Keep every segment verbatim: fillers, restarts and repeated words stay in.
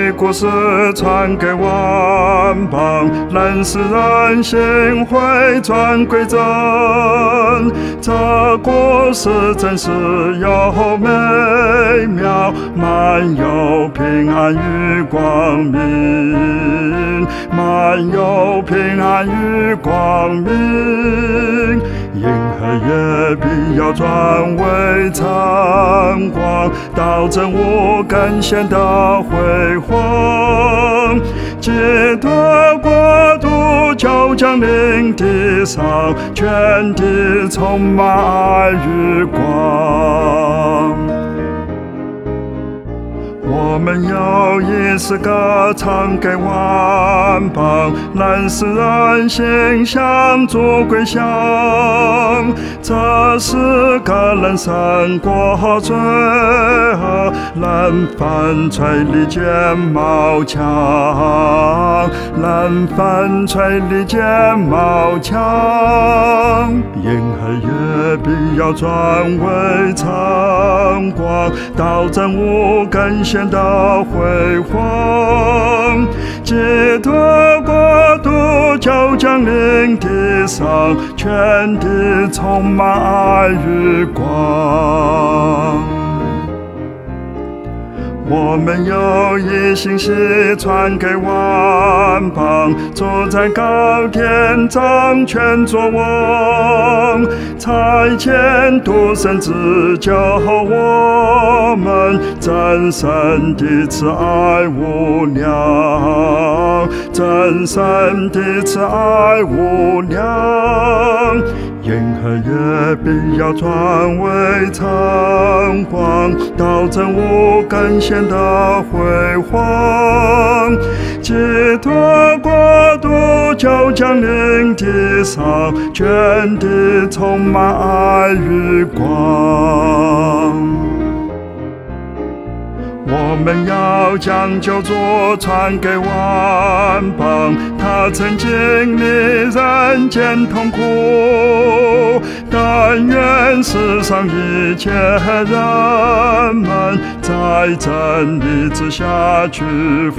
的故事传给万邦，让世人心会转归真。这故事真是又美妙，满有平安与光明，满有平安与光明。银河也必要转为灿光，到真无更显的辉煌。基督国度就降临地上，全地充满爱与光。我们要以诗歌唱给万邦，让世人心向主归向。这诗歌能胜过罪恶，能反吹利剑矛枪，能反吹利剑矛枪。银河也必要转为灿光，到真无更显的辉煌。基督国度就降临地上，全地充满爱与光。我们要以信息传给万邦，坐在高天掌权作王，差遣独生子救我们，真神的慈爱无量，真神的慈爱无量。银河也必要转为灿光，到真无更显的辉煌。基督国度就降临地上，全地充满爱与光。我们要将救主传给万邦，他曾经历人间痛苦，但愿世上一切人们在真理之下屈服，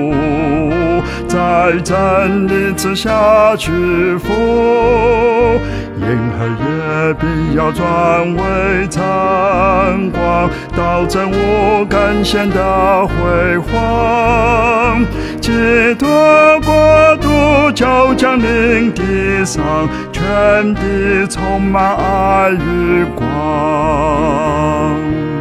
在真理之下屈服。银河也必要转为灿光，到真无更显的辉煌。基督国度就降临地上，全地充满爱与光。